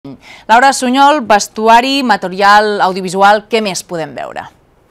Laura Sunyol, vestuari, material audiovisual, què més podem veure?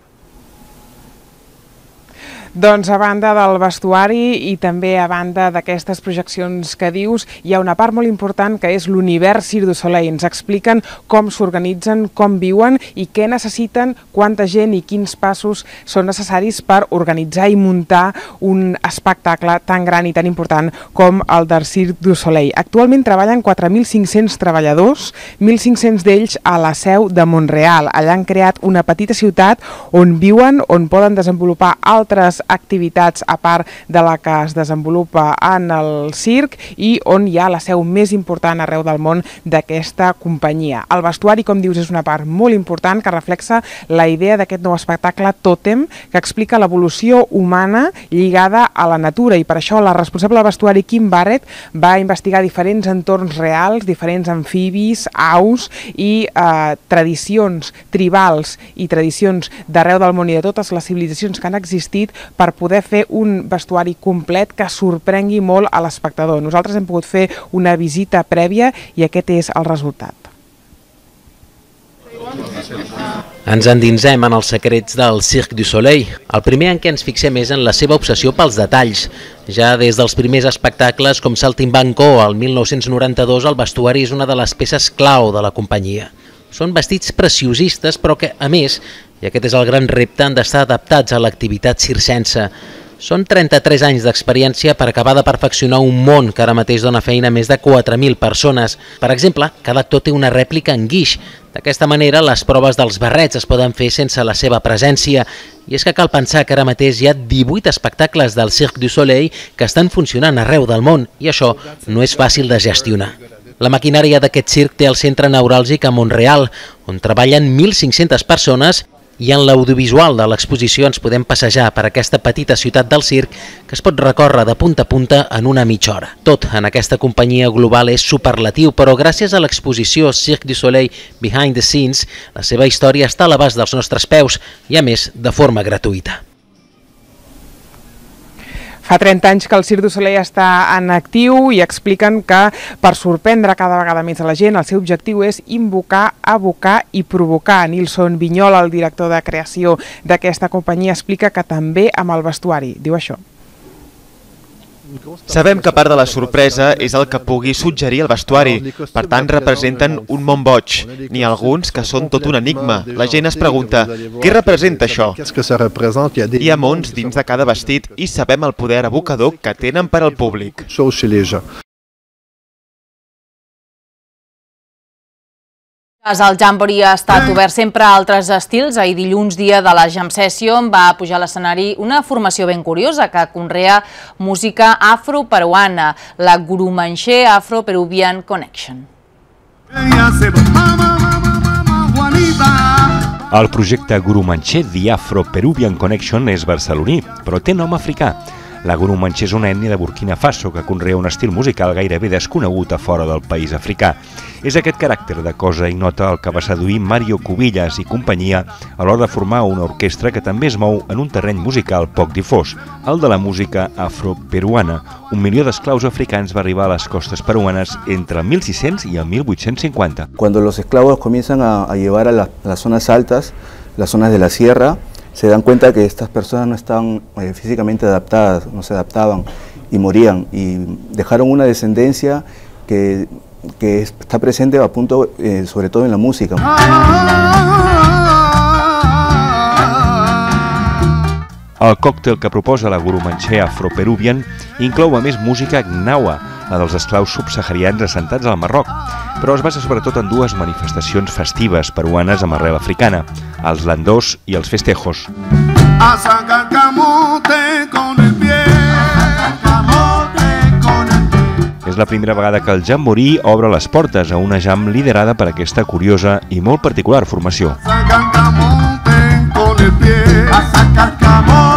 Doncs a banda del vestuari i també a banda d'aquestes projeccions que dius, hi ha una part molt important que és l'univers Cirque du Soleil. Ens expliquen com s'organitzen, com viuen i què necessiten, quanta gent i quins passos són necessaris per organitzar i muntar un espectacle tan gran i tan important com el del Cirque du Soleil. Actualment treballen 4.500 treballadors, 1.500 d'ells a la seu de Mont-real. Allà han creat una petita ciutat on viuen, on poden desenvolupar altres activitats a part de la que es desenvolupa en el circ i on hi ha la seu més important arreu del món d'aquesta companyia. El vestuari, com dius, és una part molt important que reflexa la idea d'aquest nou espectacle Tòtem, que explica l'evolució humana lligada a la natura, i per això la responsable del vestuari, Kim Barrett, va investigar diferents entorns reals, diferents amfibis, aus i tradicions tribals i tradicions d'arreu del món i de totes les civilitzacions que han existit per poder fer un vestuari complet que sorprengui molt a l'espectador. Nosaltres hem pogut fer una visita prèvia i aquest és el resultat. Ens endinsem en els secrets del Cirque du Soleil. El primer en què ens fixem és en la seva obsessió pels detalls. Ja des dels primers espectacles com Saltimbanco al 1992, el vestuari és una de les peces clau de la companyia. Són vestits preciosistes, però que, a més, i aquest és el gran repte, han d'estar adaptats a l'activitat circense. Són 33 anys d'experiència per acabar de perfeccionar un món que ara mateix dona feina a més de 4.000 persones. Per exemple, cada actor té una rèplica en guix. D'aquesta manera, les proves dels barrets es poden fer sense la seva presència. I és que cal pensar que ara mateix hi ha 18 espectacles del Cirque du Soleil que estan funcionant arreu del món, i això no és fàcil de gestionar. La maquinària d'aquest circ té el centre neuràlgic a Mont-real, on treballen 1.500 persones, i en l'audiovisual de l'exposició ens podem passejar per aquesta petita ciutat del circ que es pot recórrer de punta a punta en una mitja hora. Tot en aquesta companyia global és superlatiu, però gràcies a l'exposició Cirque du Soleil Behind the Scenes, la seva història està a l'abast dels nostres peus i, a més, de forma gratuïta. Fa 30 anys que el Cirque du Soleil està en actiu i expliquen que per sorprendre cada vegada més a la gent el seu objectiu és invocar, evocar i provocar. Nilson Vinyol, el director de creació d'aquesta companyia, explica que també amb el vestuari. Diu això. Sabem que part de la sorpresa és el que pugui suggerir el vestuari, per tant representen un món boig. N'hi ha alguns que són tot un enigma. La gent es pregunta, què representa això? Hi ha mons dins de cada vestit i sabem el poder evocador que tenen per al públic. El Jamboree ha estat obert sempre a altres estils. Ahir dilluns, dia de la Jam Session, va pujar a l'escenari una formació ben curiosa que conrea música afro-peruana, la Gurumanché Afro-Peruvian Connection. El projecte Gurumanché The Afro-Peruvian Connection és barceloní, però té nom africà. La Gurumanché és una ètnia de Burkina Faso que conrea un estil musical gairebé desconegut a fora del país africà. És aquest caràcter de cosa ignota el que va seduir Mario Cubillas i companyia a l'hora de formar una orquestra que també es mou en un terreny musical poc difós, el de la música afro-peruana. 1 milió d'esclaus africans va arribar a les costes peruanes entre el 1600 i el 1850. Cuando los esclavos comienzan a llevar a las zonas altas, las zonas de la sierra, se dan cuenta que estas personas no estaban físicamente adaptadas, no se adaptaban y morían, y dejaron una descendencia que está presente a punto, sobre todo en la música. El còctel que proposa la Gurumanché Afro-Peruvian inclou a més música gnawa, la dels esclaus subsaharians assentats al Marroc, però es basa sobretot en dues manifestacions festives peruanes amb arrel africana, els landós i els festejos. És la primera vegada que el Jamboree obre les portes a una jam liderada per aquesta curiosa i molt particular formació.